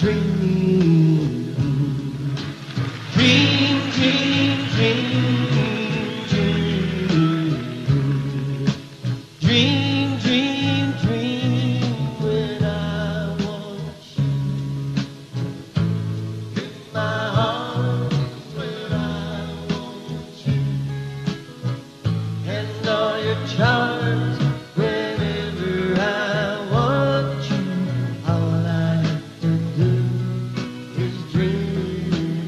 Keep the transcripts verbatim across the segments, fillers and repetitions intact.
dream, dream, dream, dream, dream, dream, dream, dream. When I want you in my arms, when I want you, and all your charms. Whenever I want you, all I have to do is dream,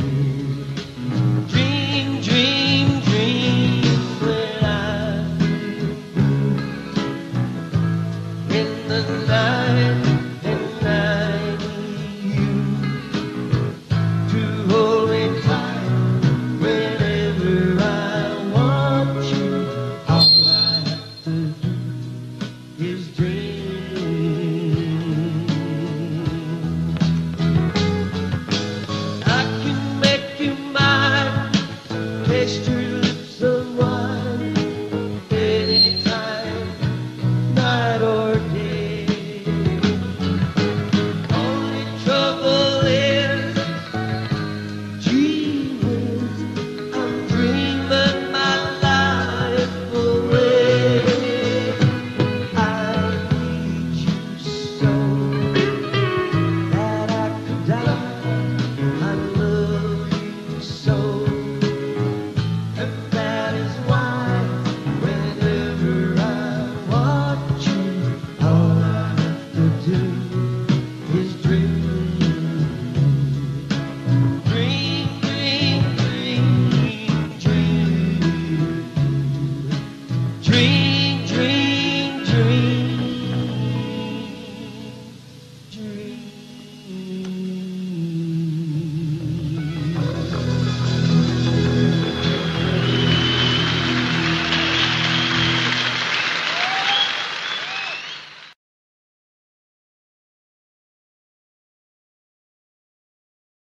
dream, dream, dream. When I feel in the night.